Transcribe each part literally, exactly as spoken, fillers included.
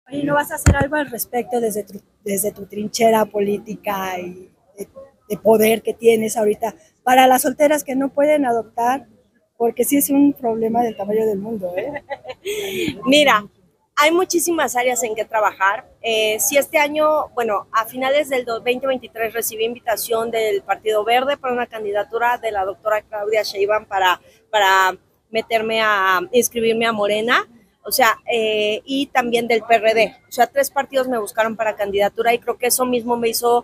Oye, ¿no vas a hacer algo al respecto desde tu, desde tu trinchera política y de, de poder que tienes ahorita para las solteras que no pueden adoptar? Porque sí es un problema del tamaño del mundo, ¿eh? Mira, hay muchísimas áreas en que trabajar. Eh, si este año, bueno, a finales del dos mil veintitrés recibí invitación del Partido Verde para una candidatura de la doctora Claudia Sheinbaum para, para meterme a inscribirme a Morena, o sea, eh, y también del P R D. O sea, tres partidos me buscaron para candidatura y creo que eso mismo me hizo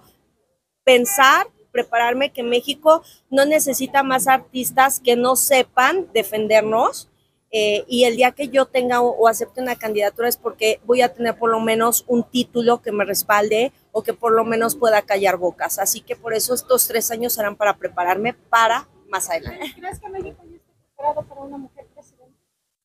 pensar, prepararme que México no necesita más artistas que no sepan defendernos, eh, y el día que yo tenga o, o acepte una candidatura es porque voy a tener por lo menos un título que me respalde o que por lo menos pueda callar bocas. Así que por eso estos tres años serán para prepararme para más adelante. ¿Crees que México ya está preparado para una mujer presidenta?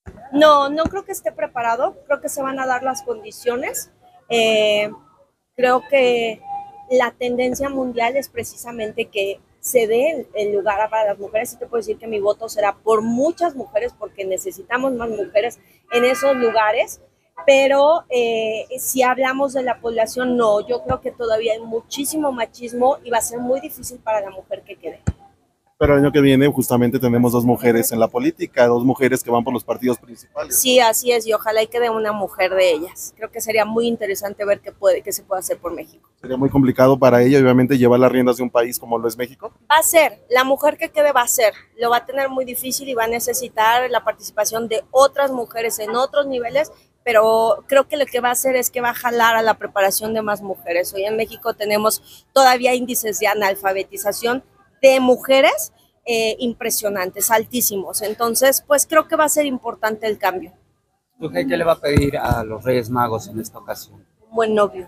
No, no creo que esté preparado, creo que se van a dar las condiciones. Eh, creo que la tendencia mundial es precisamente que se dé el lugar para las mujeres. Y te puedo decir que mi voto será por muchas mujeres porque necesitamos más mujeres en esos lugares. Pero eh, si hablamos de la población, no, yo creo que todavía hay muchísimo machismo y va a ser muy difícil para la mujer que quede. Pero el año que viene justamente tenemos dos mujeres en la política, dos mujeres que van por los partidos principales. Sí, así es, y ojalá y quede una mujer de ellas. Creo que sería muy interesante ver qué puede, qué se puede hacer por México. Sería muy complicado para ella, obviamente, llevar las riendas de un país como lo es México. Va a ser, la mujer que quede va a ser, lo va a tener muy difícil y va a necesitar la participación de otras mujeres en otros niveles, pero creo que lo que va a hacer es que va a jalar a la preparación de más mujeres. Hoy en México tenemos todavía índices de analfabetización de mujeres eh, impresionantes, altísimos. Entonces, pues creo que va a ser importante el cambio. ¿Tú qué, qué le va a pedir a los Reyes Magos en esta ocasión? Un buen novio.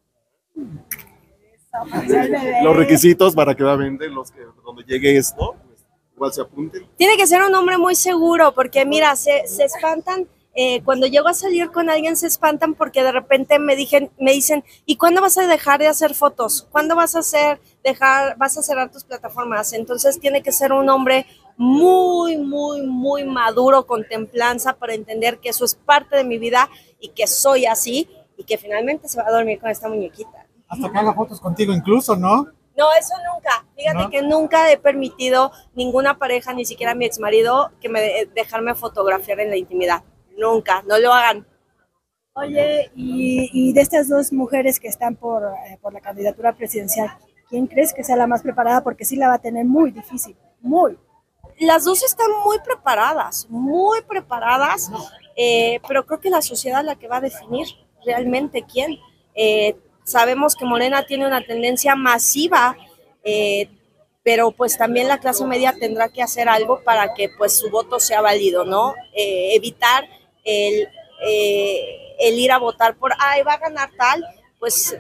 Los requisitos para que obviamente los que donde llegue esto, pues, igual se apunten. Tiene que ser un hombre muy seguro, porque mira, se, se espantan. Eh, cuando llego a salir con alguien se espantan porque de repente me, dijen, me dicen, ¿y cuándo vas a dejar de hacer fotos? ¿Cuándo vas a hacer, dejar, vas a cerrar tus plataformas? Entonces tiene que ser un hombre muy, muy, muy maduro, con templanza, para entender que eso es parte de mi vida y que soy así y que finalmente se va a dormir con esta muñequita. Hasta que haga fotos contigo incluso, ¿no? No, eso nunca. Fíjate ¿No? que nunca he permitido ninguna pareja, ni siquiera mi exmarido, que me de, dejarme fotografiar en la intimidad. Nunca, no lo hagan. Oye, y, y de estas dos mujeres que están por, eh, por la candidatura presidencial, ¿quién crees que sea la más preparada? Porque sí la va a tener muy difícil, muy. Las dos están muy preparadas, muy preparadas, eh, pero creo que la sociedad es la que va a definir realmente quién. Eh, sabemos que Morena tiene una tendencia masiva, eh, pero pues también la clase media tendrá que hacer algo para que pues su voto sea válido, ¿no? Eh, evitar el, eh, el ir a votar por, ay, va a ganar tal, pues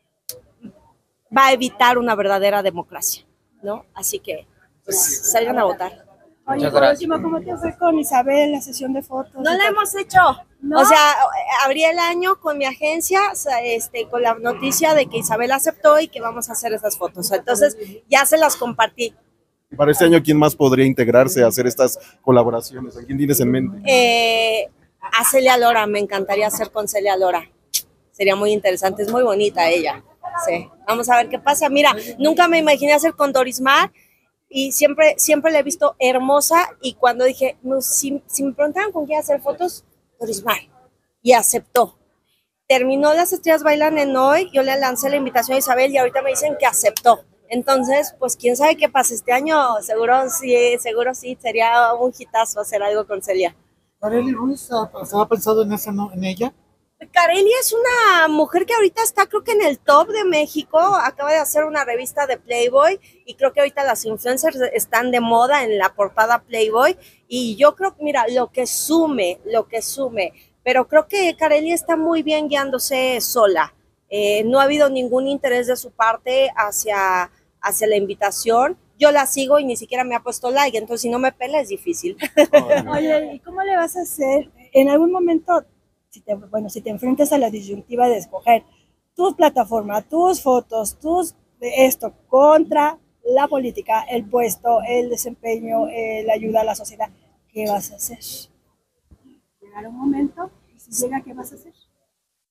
va a evitar una verdadera democracia, ¿no? Así que pues salgan a votar. Oye, por último, ¿cómo te fue con Isabel la sesión de fotos? No la hemos hecho. ¿No? O sea, abrí el año con mi agencia, este, con la noticia de que Isabel aceptó y que vamos a hacer esas fotos. Entonces, ya se las compartí. Para este año, ¿quién más podría integrarse a hacer estas colaboraciones? ¿A quién tienes en mente? Eh, a Celia Lora, me encantaría hacer con Celia Lora. Sería muy interesante, es muy bonita ella. Sí. Vamos a ver qué pasa. Mira, nunca me imaginé hacer con Doris Mar. Y siempre, siempre la he visto hermosa, y cuando dije, no, si, si me preguntaban con quién hacer fotos, Doris Mar, y aceptó. Terminó Las Estrellas Bailan en Hoy, yo le lancé la invitación a Isabel y ahorita me dicen que aceptó. Entonces, pues quién sabe qué pasa este año, seguro sí, seguro sí, sería un hitazo hacer algo con Celia. Kareli Ruiz, ¿se ha pensado en, esa, no, en ella? Kareli es una mujer que ahorita está, creo que en el top de México, acaba de hacer una revista de Playboy y creo que ahorita las influencers están de moda en la portada Playboy, y yo creo, mira, lo que sume, lo que sume, pero creo que Kareli está muy bien guiándose sola. Eh, no ha habido ningún interés de su parte hacia, hacia la invitación. Yo la sigo y ni siquiera me ha puesto like, entonces si no me pela es difícil. Oye, ¿y cómo le vas a hacer? En algún momento, si te, bueno, si te enfrentas a la disyuntiva de escoger tus plataformas, tus fotos, tus esto contra la política, el puesto, el desempeño, eh, la ayuda a la sociedad, ¿qué vas a hacer? Llegará un momento y si llega, ¿qué vas a hacer?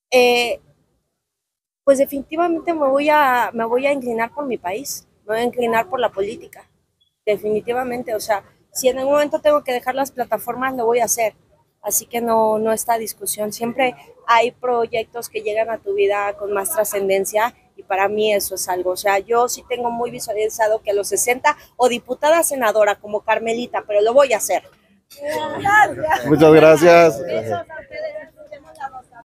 eh, pues definitivamente me voy, a, me voy a inclinar por mi país, me voy a inclinar por la política, definitivamente. O sea, si en algún momento tengo que dejar las plataformas, lo voy a hacer. Así que no, no está discusión. Siempre hay proyectos que llegan a tu vida con más trascendencia y para mí eso es algo. O sea, yo sí tengo muy visualizado que a los sesenta o diputada senadora como Carmelita, pero lo voy a hacer. Muchas gracias.